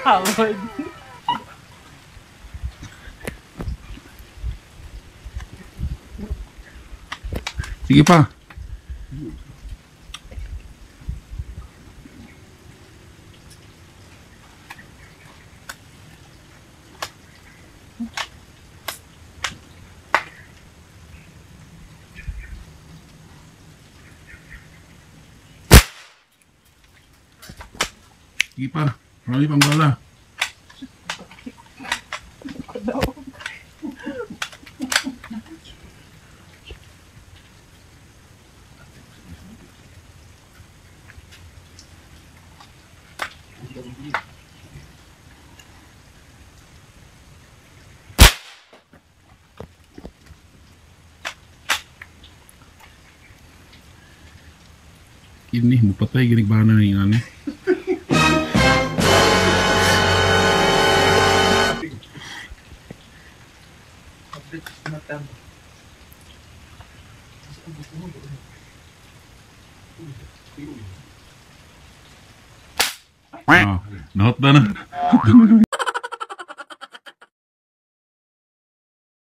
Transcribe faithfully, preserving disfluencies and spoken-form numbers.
Hawad. Sige pa. Sige pa. Marami pang bala. Ini mupatay ginigbahan na yung ano. Ah, nahot na na.